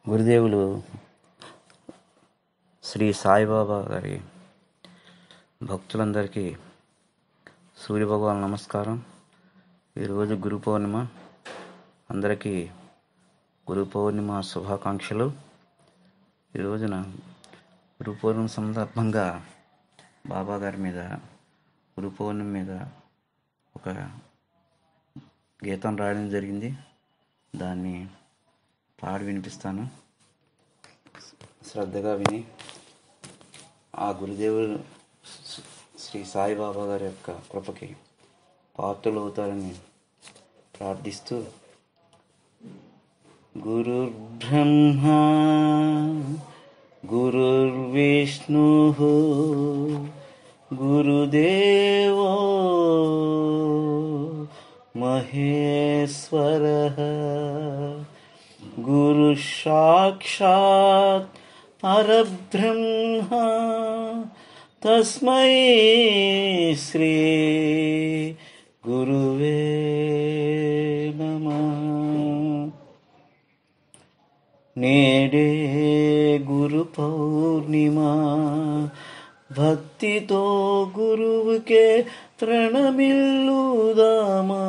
గురుదేవులు శ్రీ సాయిబాబా గారి భక్తులందరికీ సూర్యభగవాన్ నమస్కారం. ఈరోజు గురు పౌర్ణిమ. అందరికీ గురు పౌర్ణిమ శుభాకాంక్షలు. ఈ రోజున గురు పౌర్ణిమ సందర్భంగా బాబా గారి మీద, గురు పౌర్ణిమ మీద ఒక గీతం రాయడం జరిగింది. దాన్ని పాడి వినిపిస్తాను. శ్రద్ధగా విని ఆ గురుదేవుడు శ్రీ సాయిబాబా గారి యొక్క కృపకి పాత్రలు అవుతారని ప్రార్థిస్తూ, గురుర్బ్రహ్మా గురుర్విష్ణు గురుదేవో మహేశ్వరః గురు సాక్షాత్ పరబ్రహ్మ తస్మై శ్రీ గురువే నమః. నేడే గురు పౌర్ణిమ, భక్తితో గురువుకే ప్రణమిల్లుదామా.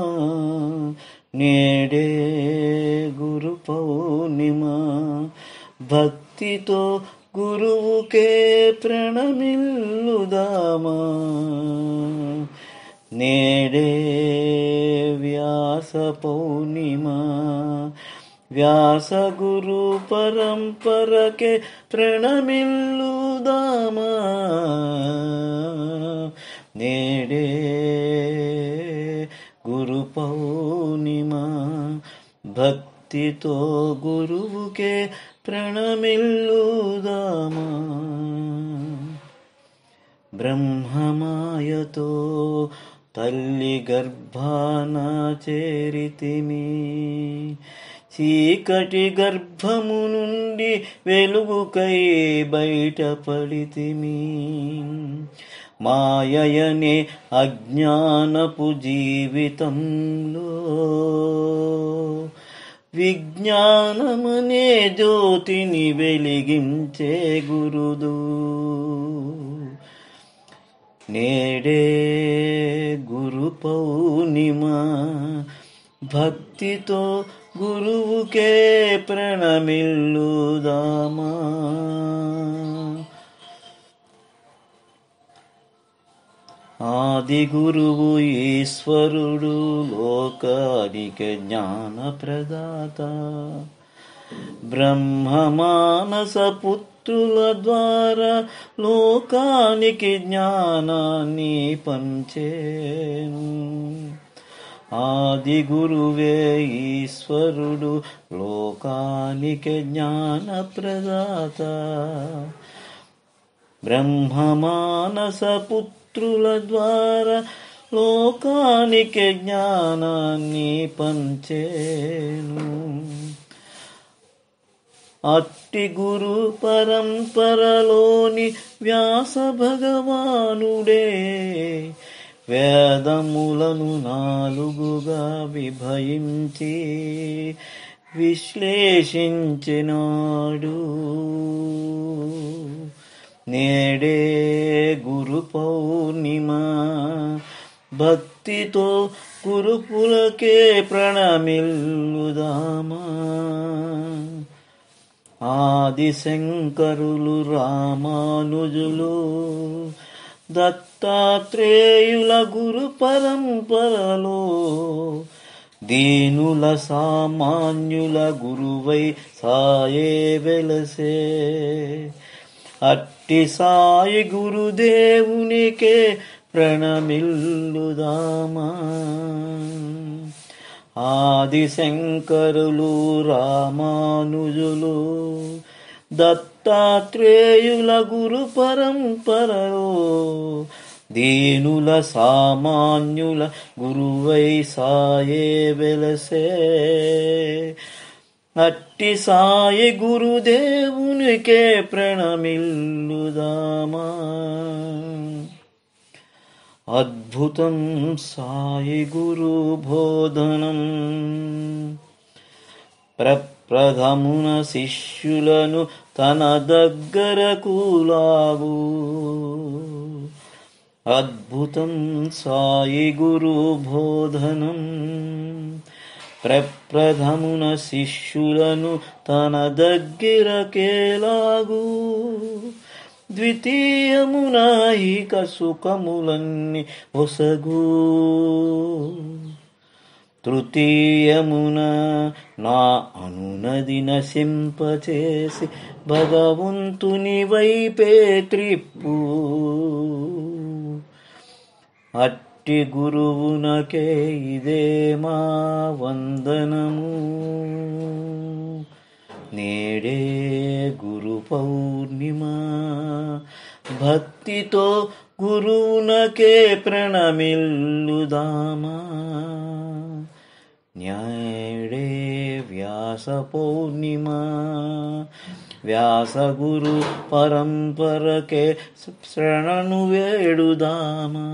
నేడే గురు పౌర్ణిమ, భక్తితో గురువుకే ప్రణమిల్లుదామా. నేడే వ్యాస పౌర్ణిమ, వ్యాస గురు పరంపరకే ప్రణమిల్లుదామా. నేడే గురు పౌర్ణిమ, భక్తితో గురువుకే ప్రణమిల్లుదామా. బ్రహ్మమాయతో తల్లి గర్భాన చేరితిమి, చీకటి గర్భము నుండి వెలుగుకై బయటపడితిమి. మాయయనే అజ్ఞానపు జీవితంలో విజ్ఞానమనే జ్యోతిని వెలిగించే గురుదు. నేడే గురు పౌర్ణిమ, భక్తితో గురువుకే ప్రణమిల్లుదామా. ఆది గురువు ఈశ్వరుడు, లోకానికి జ్ఞాన ప్రదాత. బ్రహ్మ మానస పుత్రుల ద్వారా లోకానికి జ్ఞానాన్ని పంచేను. ఆది గురువే ఈశ్వరుడు, లోకానికి జ్ఞాన ప్రదాత. బ్రహ్మ మానస పుత్రుల ద్వారా లోకానికి జ్ఞానాన్ని పంచేను. అట్టి గురు పరంపరలోని వ్యాస భగవానుడే వేదములను నాలుగుగా విభజించి విశ్లేషించినాడు. నేడే గురు పౌర్ణిమ, భక్తితో గురుకులకే ప్రణమిల్లుదామా. ఆదిశంకరులు, రామానుజులు, దత్తాత్రేయుల గురు పరంపరలో దీనుల సామాన్యుల గురువై సాయే వెలసే. అట్టి సాయి గురుదేవునికే ప్రణమిల్లుదామా. ఆదిశంకరులు, రామానుజులు, దత్తాత్రేయుల గురు పరంపరలో దీనుల సామాన్యుల గురువై సాయే వెలసే. అట్టి సాయి గురుదేవునికే ప్రణమిల్లుదామా. అద్భుతం సాయి గురు బోధనం ప్రథమున శిష్యులను తన దగ్గరకు లాగు. అద్భుతం సాయి గురు బోధనం. ప్రప్రథమున శిష్యులను తన దగ్గరకేలాగు. ద్వితీయమున ఇక సుఖములన్నీ ఒసగు. తృతీయమున నా అనునది నశింపచేసి భగవంతుని వైపే త్రిప్పు. అట్టి గురువునకే ఇదే మా వందనము. నేడే గురు పౌర్ణిమ. భక్తితో గురువునకే ప్రణమిల్లుదామా. నేడే వ్యాస పౌర్ణిమ. వ్యాస గురు పరంపరకే శరణు వేడుదామా.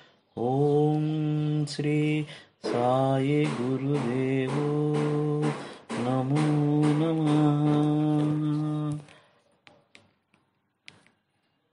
ఓం శ్రీ సాయి గురుదేవో